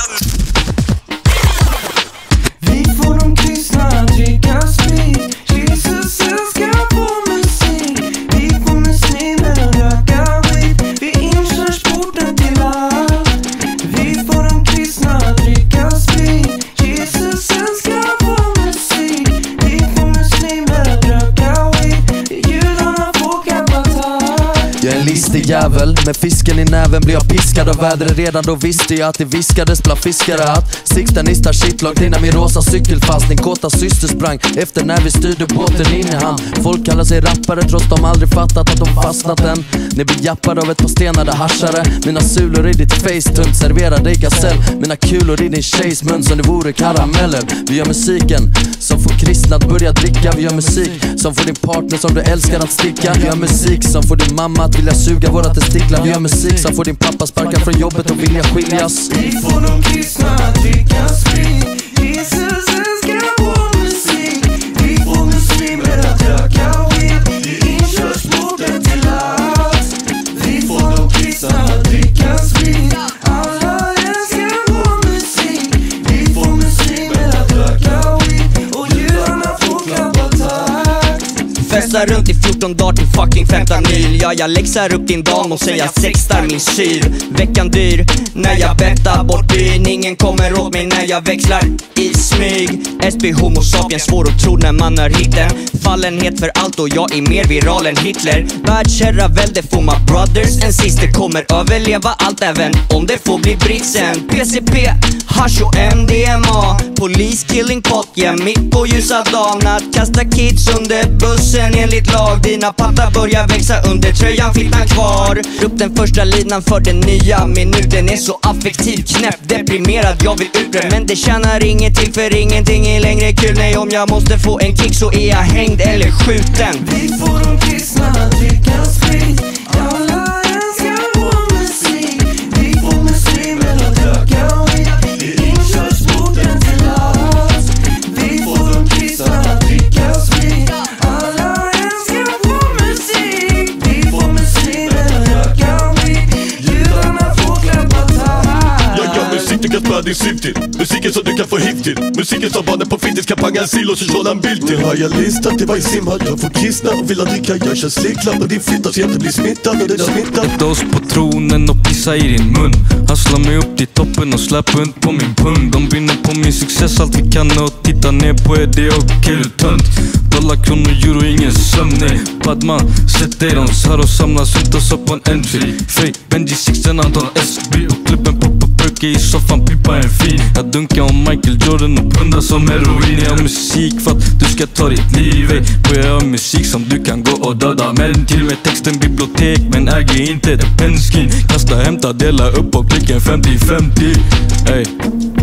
Vi får de kristna dricka sprit. Jesus älskar vår musik. Vi får muslimer röka skit. Vi inkörsporten till allt. Vi får de kristna dricka sprit. Jesus älskar vår musik. Vi får muslimer röka skit. Judarna får kapatal. Jag är en listig jävel, med fisken i näven blir jag piskad av vädret. Redan då visste jag att det viskades bland fiskare att Sixten nistar shitlag innan min rosa cykel fast. Din kåta syster sprang efter när vi styrde båten in i hamn. Folk kallar sig rappare trots de aldrig fattat att de fastnat än. Ni blir jappade av ett par stenade haschare. Mina sulor i ditt face tunt serverar dig gasell. Mina kulor i din tjejs mun som det vore karameller. Vi gör musiken som får kristna att börja dricka. Vi gör musik som får din partner som du älskar att sticka. Vi gör musik som får din mamma att vilja suga våra testiklar. Vi gör musik som får din pappa sparka från jobbet och vilja skiljas. Vi får de kristna dricka sprit. Jesus älskar vår musik. Vi får muslimer att röka weed. Vi inkörsporten till allt. Vi får de kristna dricka sprit. Alla älskar vår musik. Vi får muslimer att röka weed. Och judarna får klappa takt. Festar runt i 14 dagar till fucking fentanyl. Ja, jag läxar upp din dam och säger jag sextar min syr. Veckan dyr, när jag bettar bort byn. Ingen kommer åt mig när jag växlar i smyg. SB homo sapiens, svår att tro när man är hitten. Fallenhet för allt och jag är mer viral än Hitler. Världsherravälde får my brothers. En syster kommer överleva allt även om det får bli britsen. PCP, hasch och MDMA. Polis, killing pot, ja mitt på ljusa dagen. Att kasta kids under bussen enligt lag. Dina pattar börjar växa under tröjan, fittan kvar. Upp den första linan för den nya minuten. Är så affektiv, knäpp, deprimerad, jag vill ut det. Men det tjänar ingenting för ingenting är längre kul. Nej, om jag måste få en kick så är jag hängd eller skjuten. Vi får de kristna dricka sprit. Alla älskar vår musik. Vi får muslimer att röka weed. Vi inkörsporten till allt. Vi får de kristna dricka sprit. Alla älskar vår musik. Vi får muslimer att röka weed. Judarna får klappa takt. Jag gör musik du kan spöra din syft till. Musiken som du kan få hit till. Musiken som barnen på fritids kan panga en sil och så köra en bild till. Har jag listat till varje simhall. Jag får kristna och vill ha dricka. Jag kör slicklapp och din fitta så jag inte blir smittad. Och det smittar. Ett oss på tronen och pissa i din mun. Hasslar mig upp till toppen och släpp runt på min pung. De vinner på min success allt vi kan och titta ner på er, det är okej du tönt. Dollar, kronor, euro, ingen sömn, nej. Padma, sätt dig de här och samlas runt oss upp på en entry. Fake, Benji, Sixten, Anton, SB och klubben poppar perky i soffan, pippa en fin. Jag dunkar om Michael Jordan och pundar som heroin. Jag har musik för att du ska ta ditt liv, ey. Och jag har musik som du kan gå och döda. Men till med texten bibliotek, men äger inte det penskin. Kasta, hämta, dela upp och klicka 50-50, ey.